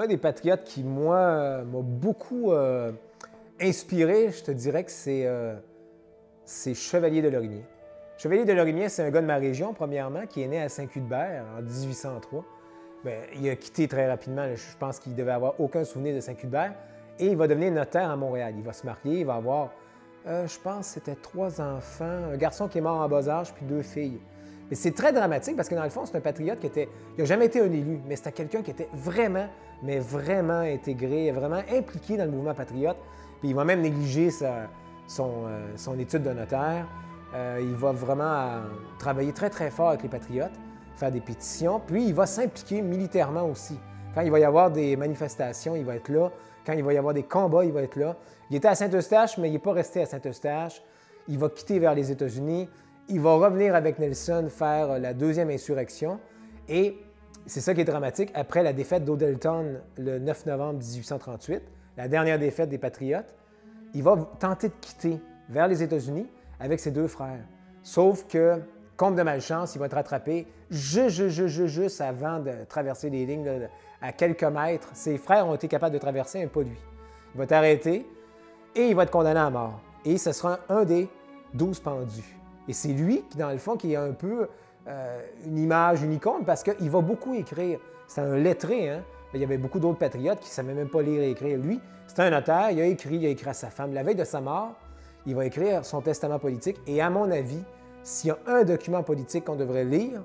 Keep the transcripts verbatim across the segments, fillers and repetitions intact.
un des patriotes qui, moi, euh, m'a beaucoup euh, inspiré, je te dirais que c'est euh, Chevalier de Lorimier. Chevalier de Lorimier, c'est un gars de ma région, premièrement, qui est né à Saint-Cuthbert en dix-huit cent trois. Bien, il a quitté très rapidement. Je pense qu'il devait avoir aucun souvenir de Saint-Cuthbert. Et il va devenir notaire à Montréal. Il va se marier, il va avoir, euh, je pense, c'était trois enfants, un garçon qui est mort en bas âge, puis deux filles. Mais c'est très dramatique parce que dans le fond, c'est un patriote qui était, il n'a jamais été un élu, mais c'était quelqu'un qui était vraiment, mais vraiment intégré, vraiment impliqué dans le mouvement patriote. Puis il va même négliger sa, son, euh, son étude de notaire. Euh, il va vraiment euh, travailler très, très fort avec les patriotes, faire des pétitions, puis il va s'impliquer militairement aussi. Quand il va y avoir des manifestations, il va être là. Quand il va y avoir des combats, il va être là. Il était à Saint-Eustache, mais il n'est pas resté à Saint-Eustache. Il va quitter vers les États-Unis. Il va revenir avec Nelson faire la deuxième insurrection. Et c'est ça qui est dramatique. Après la défaite d'Odellton le neuf novembre mille huit cent trente-huit, la dernière défaite des Patriotes, il va tenter de quitter vers les États-Unis avec ses deux frères. Sauf que, comble de malchance, il va être rattrapé juste, juste, juste, juste avant de traverser les lignes là, à quelques mètres. Ses frères ont été capables de traverser, mais pas lui. Il va être arrêté et il va être condamné à mort. Et ce sera un des douze pendus. Et c'est lui qui, dans le fond, qui est un peu euh, une image, une icône, parce qu'il va beaucoup écrire. C'est un lettré, hein? Il y avait beaucoup d'autres patriotes qui ne savaient même pas lire et écrire. Lui, c'est un notaire, il a écrit, il a écrit à sa femme. La veille de sa mort, il va écrire son testament politique. Et à mon avis, s'il y a un document politique qu'on devrait lire,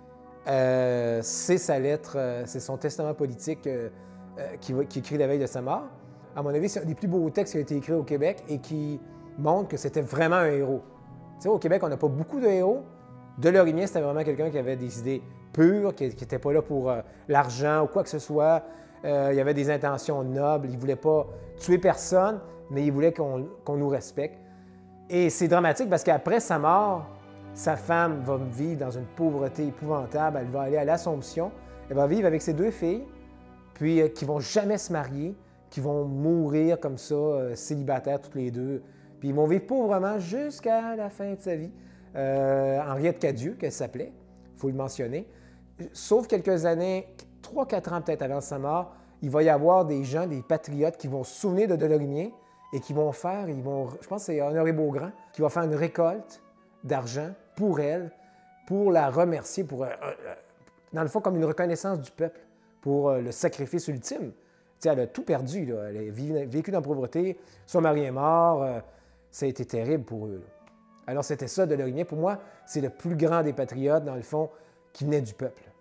euh, c'est sa lettre, euh, c'est son testament politique euh, euh, qu'il qui écrit la veille de sa mort. À mon avis, c'est un des plus beaux textes qui a été écrit au Québec et qui montre que c'était vraiment un héros. Tu sais, au Québec, on n'a pas beaucoup de héros. De Lorimier, c'était vraiment quelqu'un qui avait des idées pures, qui n'était pas là pour euh, l'argent ou quoi que ce soit. Euh, il avait des intentions nobles. Il ne voulait pas tuer personne, mais il voulait qu'on qu'on nous respecte. Et c'est dramatique parce qu'après sa mort, sa femme va vivre dans une pauvreté épouvantable. Elle va aller à l'Assomption. Elle va vivre avec ses deux filles, puis euh, qui ne vont jamais se marier, qui vont mourir comme ça, euh, célibataires toutes les deux. Puis ils vont vivre pauvrement jusqu'à la fin de sa vie. Euh, Henriette Cadieux, qu'elle s'appelait, il faut le mentionner. Sauf quelques années, trois quatre ans peut-être avant sa mort, il va y avoir des gens, des patriotes qui vont se souvenir de Delorimier et qui vont faire, ils vont, je pense que c'est Honoré Beaugrand, qui va faire une récolte d'argent pour elle, pour la remercier, pour, euh, euh, dans le fond, comme une reconnaissance du peuple, pour euh, le sacrifice ultime. T'sais, elle a tout perdu, là. Elle a vécu dans la pauvreté, son mari est mort, euh, ça a été terrible pour eux, là. Alors, c'était ça, Delorimier. Pour moi, c'est le plus grand des patriotes, dans le fond, qui venait du peuple.